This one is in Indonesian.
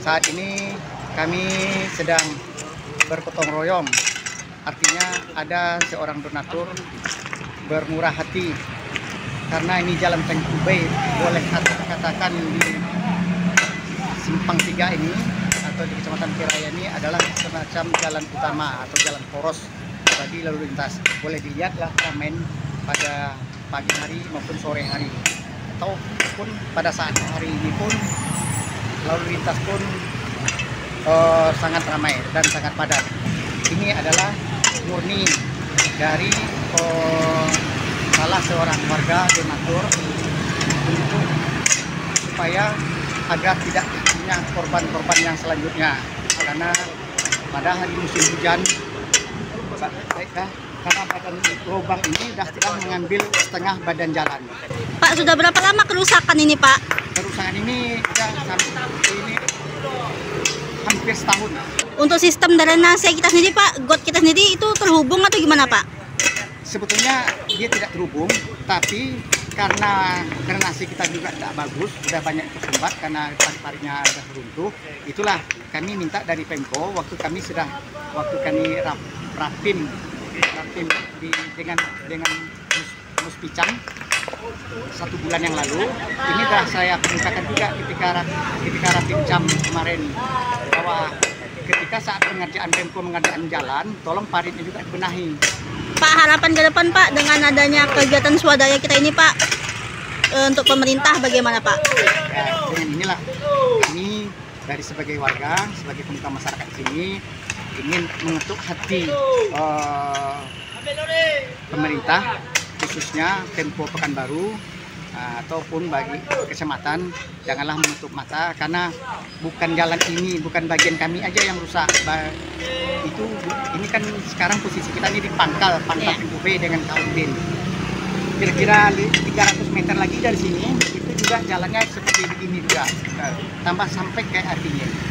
Saat ini kami sedang bergotong royong, artinya ada seorang donatur bermurah hati karena ini jalan Tengkubei, boleh katakan di Simpang 3 ini atau di Kecamatan Piraya ini adalah semacam jalan utama atau jalan poros bagi lalu lintas. Boleh dilihatlah ramen pada pagi hari maupun sore hari, ataupun pada saat hari ini pun lalu lintas pun sangat ramai dan sangat padat. Ini adalah murni dari salah seorang warga donatur untuk supaya agar tidak punya korban-korban yang selanjutnya, karena pada hari musim hujan karena badan lubang ini sudah mengambil setengah badan jalan. Pak, sudah berapa lama kerusakan ini, Pak? Kerusakan ini sudah hampir setahun. Untuk sistem drainase kita sendiri, Pak, got kita sendiri itu terhubung atau gimana, Pak? Sebetulnya dia tidak terhubung, tapi karena drainase kita juga tidak bagus, sudah banyak tersumbat karena parit-paritnya sudah runtuh. Itulah kami minta dari Pemko waktu kami rapim dengan Muspicam 1 bulan yang lalu. Ini sudah saya perintahkan juga ketika rapimcam kemarin, bahwa ketika saat pengerjaan Pemko mengerjakan jalan, tolong paritnya juga dibenahi. Pak, harapan ke depan, Pak, dengan adanya kegiatan swadaya kita ini, Pak, untuk pemerintah bagaimana, Pak? Ya, dengan inilah kami dari sebagai warga, sebagai pemuka masyarakat sini ingin mengetuk hati pemerintah, khususnya Pemko Pekanbaru ataupun bagi kecamatan, janganlah menutup mata, karena bukan jalan ini, bukan bagian kami aja yang rusak. Ini kan sekarang posisi kita ini di pangkal Tengkubei dengan Kaulbin. Kira-kira 300 meter lagi dari sini itu juga jalannya seperti begini juga, tambah sampai kayak artinya.